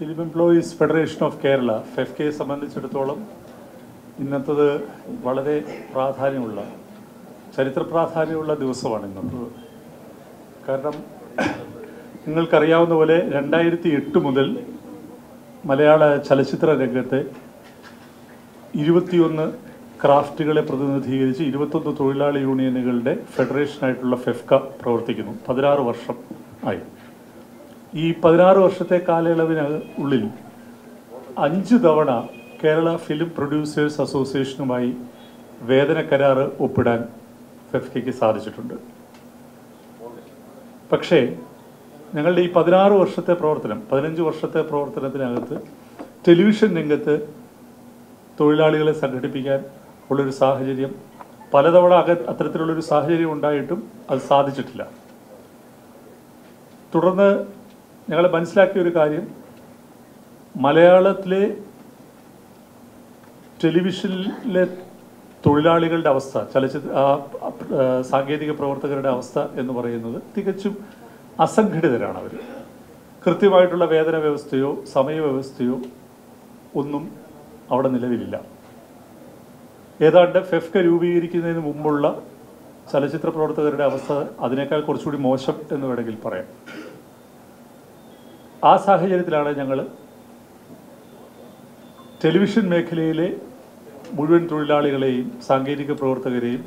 Film employees federation of Kerala ഫെഫ്കയെ സംബന്ധിച്ചിടത്തോളം ഇന്നത്തത് വളരെ പ്രാധാന്യമുള്ള ചരിത്ര പ്രാധാന്യമുള്ള ദിവസമാണ് ഇന്നത്തത്. കാരണം നിങ്ങൾക്കറിയാവുന്ന പോലെ 2008 മുതൽ മലയാള ചലച്ചിത്ര രംഗത്തെ 21 ക്രാഫ്റ്റുകളെ പ്രതിനിധീകരിച്ച് 21 തൊഴിലാളി യൂണിയനുകളുടെ ഫെഡറേഷനായിട്ടുള്ള ഫെഫ്ക പ്രവർത്തിക്കുന്നു. 16 വർഷം ആയി. ഈ 16 വർഷത്തെ കാലയളവിനുള്ളിൽ 5 തവണ കേരള ഫിലിം പ്രൊഡ്യൂസേഴ്സ് അസോസിയേഷനുമായി വേതന കരാർ ഒപ്പിടാൻ ഫെഫ്കയ്ക്ക് സാധിച്ചിട്ടുണ്ട്. പക്ഷേ ഞങ്ങളുടെ ഈ 16 വർഷത്തെ പ്രവർത്തനം, 15 വർഷത്തെ പ്രവർത്തനത്തിനകത്ത് ടെലിവിഷൻ രംഗത്ത് തൊഴിലാളികളെ സംഘടിപ്പിക്കാൻ ഉള്ളൊരു സാഹചര്യം പലതവണ അത്തരത്തിലുള്ളൊരു സാഹചര്യം ഉണ്ടായിട്ടും അത് സാധിച്ചിട്ടില്ല. തുടർന്ന് ഞങ്ങൾ മനസ്സിലാക്കിയ ഒരു കാര്യം, മലയാളത്തിലെ ടെലിവിഷനിലെ തൊഴിലാളികളുടെ അവസ്ഥ, സാങ്കേതിക പ്രവർത്തകരുടെ അവസ്ഥ എന്ന് പറയുന്നത് തികച്ചും അസംഘടിതരാണ്. അവർ കൃത്യമായിട്ടുള്ള വേതന വ്യവസ്ഥയോ സമയവ്യവസ്ഥയോ ഒന്നും അവിടെ നിലവിലില്ല. ഏതാണ്ട് ഫെഫ്ക രൂപീകരിക്കുന്നതിന് മുമ്പുള്ള ചലച്ചിത്ര പ്രവർത്തകരുടെ അവസ്ഥ അതിനേക്കാൾ കുറച്ചുകൂടി മോശം എന്ന് വേണമെങ്കിൽ പറയാം. ആ സാഹചര്യത്തിലാണ് ഞങ്ങൾ ടെലിവിഷൻ മേഖലയിലെ മുഴുവൻ തൊഴിലാളികളെയും സാങ്കേതിക പ്രവർത്തകരെയും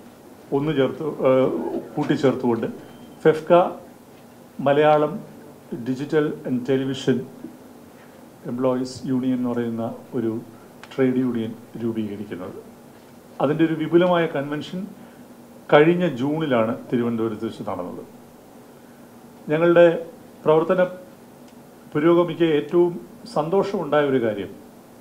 കൂട്ടിച്ചേർത്തുകൊണ്ട് FEFKA Malayalam digital and television employees union എന്ന് പറയുന്ന ഒരു ട്രേഡ് യൂണിയൻ രൂപീകരിക്കുന്നത്. അതിൻ്റെ ഒരു വിപുലമായ കൺവെൻഷൻ കഴിഞ്ഞ ജൂണിലാണ് തിരുവനന്തപുരത്ത് വെച്ച് നടന്നത്. ഞങ്ങളുടെ പ്രവർത്തന പുരോഗമിക്ക് ഏറ്റവും സന്തോഷമുണ്ടായ ഒരു കാര്യം,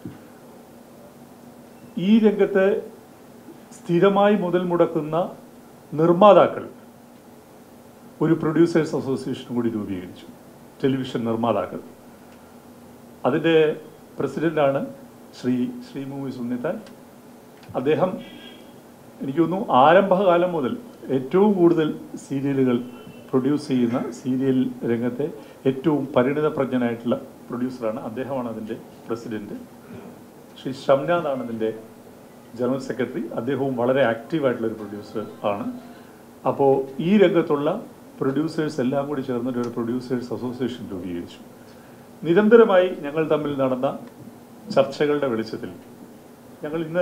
ഈ രംഗത്ത് സ്ഥിരമായി മുതൽ മുടക്കുന്ന നിർമ്മാതാക്കൾ ഒരു പ്രൊഡ്യൂസേഴ്സ് അസോസിയേഷൻ കൂടി രൂപീകരിച്ചു. ടെലിവിഷൻ നിർമ്മാതാക്കൾ. അതിൻ്റെ പ്രസിഡൻ്റാണ് ശ്രീ മൂവീസ് ഉണ്ണിത്താൻ. അദ്ദേഹം എനിക്ക് തോന്നുന്നു ആരംഭകാലം മുതൽ ഏറ്റവും കൂടുതൽ സീരിയലുകൾ പ്രൊഡ്യൂസ് ചെയ്യുന്ന സീരിയൽ രംഗത്തെ ഏറ്റവും പരിണിതപ്രജ്ഞനായിട്ടുള്ള പ്രൊഡ്യൂസറാണ്. അദ്ദേഹമാണ് അതിൻ്റെ പ്രസിഡൻറ്റ്. ശ്രീ ഷംനാഥാണ് അതിൻ്റെ ജനറൽ സെക്രട്ടറി. അദ്ദേഹവും വളരെ ആക്റ്റീവായിട്ടുള്ളൊരു പ്രൊഡ്യൂസർ ആണ്. അപ്പോൾ ഈ രംഗത്തുള്ള പ്രൊഡ്യൂസേഴ്സ് എല്ലാം കൂടി ചേർന്നിട്ട് ഒരു പ്രൊഡ്യൂസേഴ്സ് അസോസിയേഷൻ രൂപീകരിച്ചു. നിരന്തരമായി ഞങ്ങൾ തമ്മിൽ നടന്ന ചർച്ചകളുടെ വെളിച്ചത്തിൽ ഞങ്ങൾ ഇന്ന്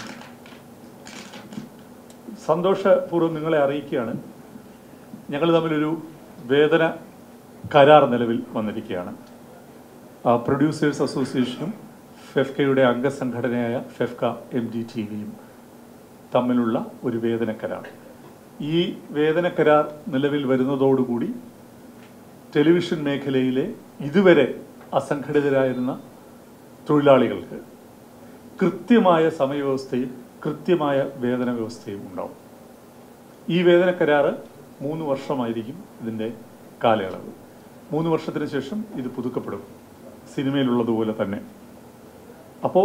സന്തോഷപൂർവ്വം നിങ്ങളെ അറിയിക്കുകയാണ്, ഞങ്ങൾ തമ്മിലൊരു വേതന കരാർ നിലവിൽ വന്നിരിക്കുകയാണ്. പ്രൊഡ്യൂസേഴ്സ് അസോസിയേഷനും ഫെഫ്കയുടെ അംഗസംഘടനയായ ഫെഫ്ക MDTVയും തമ്മിലുള്ള ഒരു വേതന കരാർ. ഈ വേതന കരാർ നിലവിൽ വരുന്നതോടുകൂടി ടെലിവിഷൻ മേഖലയിലെ ഇതുവരെ അസംഘടിതരായിരുന്ന തൊഴിലാളികൾക്ക് കൃത്യമായ സമയവ്യവസ്ഥയും കൃത്യമായ വേതന വ്യവസ്ഥയും ഉണ്ടാവും. ഈ വേതന കരാർ 3 വർഷമായിരിക്കും ഇതിൻ്റെ കാലയളവ്. 3 വർഷത്തിന് ശേഷം ഇത് പുതുക്കപ്പെടും, സിനിമയിലുള്ളതുപോലെ തന്നെ. അപ്പോൾ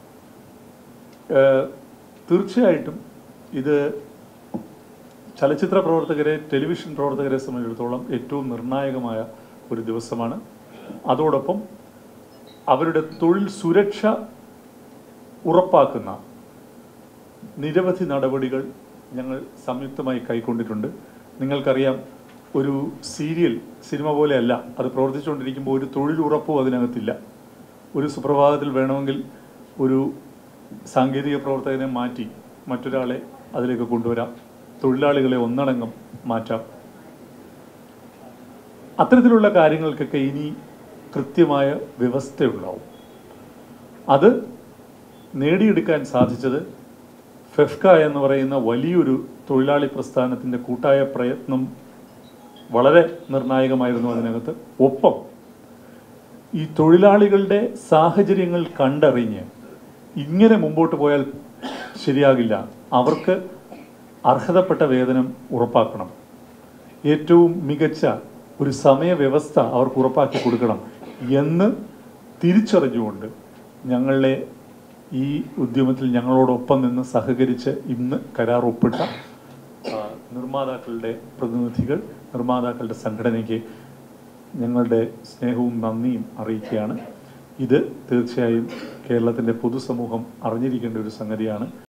തീർച്ചയായിട്ടും ഇത് ചലച്ചിത്ര പ്രവർത്തകരെ, ടെലിവിഷൻ പ്രവർത്തകരെ സംബന്ധിച്ചിടത്തോളം ഏറ്റവും നിർണായകമായ ഒരു ദിവസമാണ്. അതോടൊപ്പം അവരുടെ തൊഴിൽ സുരക്ഷ ഉറപ്പാക്കുന്ന നിരവധി നടപടികൾ ഞങ്ങൾ സംയുക്തമായി കൈക്കൊണ്ടിട്ടുണ്ട്. നിങ്ങൾക്കറിയാം, ഒരു സീരിയൽ സിനിമ പോലെയല്ല. അത് പ്രവർത്തിച്ചുകൊണ്ടിരിക്കുമ്പോൾ ഒരു തൊഴിലുറപ്പും അതിനകത്തില്ല. ഒരു സുപ്രഭാതത്തിൽ വേണമെങ്കിൽ ഒരു സാങ്കേതിക പ്രവർത്തകനെ മാറ്റി മറ്റൊരാളെ അതിലേക്ക് കൊണ്ടുവരാം, തൊഴിലാളികളെ ഒന്നടങ്കം മാറ്റാം. അത്തരത്തിലുള്ള കാര്യങ്ങൾക്കൊക്കെ ഇനി കൃത്യമായ വ്യവസ്ഥയുണ്ടാവും. അത് നേടിയെടുക്കാൻ സാധിച്ചത് ഫെഫ്ക എന്ന് പറയുന്ന വലിയൊരു തൊഴിലാളി പ്രസ്ഥാനത്തിൻ്റെ കൂട്ടായ പ്രയത്നം വളരെ നിർണായകമായിരുന്നു അതിനകത്ത്. ഒപ്പം ഈ തൊഴിലാളികളുടെ സാഹചര്യങ്ങൾ കണ്ടറിഞ്ഞ് ഇങ്ങനെ മുമ്പോട്ട് പോയാൽ ശരിയാകില്ല, അവർക്ക് അർഹതപ്പെട്ട വേതനം ഉറപ്പാക്കണം, ഏറ്റവും മികച്ച ഒരു സമയവ്യവസ്ഥ അവർക്ക് ഉറപ്പാക്കി കൊടുക്കണം എന്ന് തിരിച്ചറിഞ്ഞുകൊണ്ട് ഞങ്ങളുടെ ഈ ഉദ്യമത്തിൽ ഞങ്ങളോടൊപ്പം നിന്ന് സഹകരിച്ച് ഇന്ന് കരാർ ഒപ്പിട്ട നിർമ്മാതാക്കളുടെ പ്രതിനിധികൾ, നിർമ്മാതാക്കളുടെ സംഘടനയ്ക്ക് ഞങ്ങളുടെ സ്നേഹവും നന്ദിയും അറിയിക്കുകയാണ്. ഇത് തീർച്ചയായും കേരളത്തിൻ്റെ പൊതുസമൂഹം അറിഞ്ഞിരിക്കേണ്ട ഒരു സംഗതിയാണ്.